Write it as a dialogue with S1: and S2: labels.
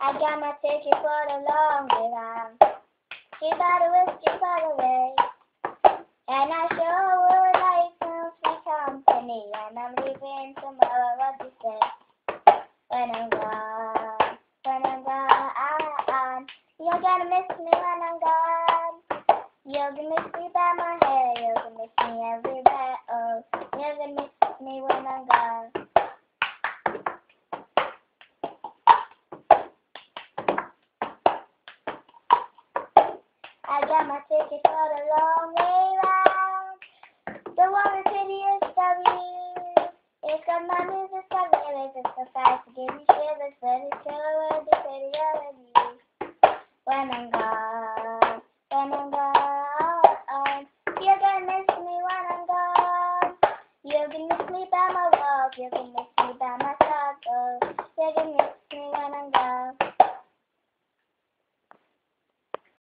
S1: I got my ticket for the long way round. She bought a whiskey for the way. And I sure would like some sweet company. And I'm leaving tomorrow, what you say? When I'm gone, you're gonna miss me when I'm gone. You're gonna miss me by my hair. You're gonna miss me everywhere. Oh, you're gonna miss me when I'm gone. I got my ticket for the long way round. The one with hideous stories. It's got my music so lyrics. It's so fast to give me shivers, but it's sure the city already. When I'm gone, you're gonna miss me when I'm gone. You're gonna miss me by my walk. You're gonna miss me by my talk. Oh, you're gonna miss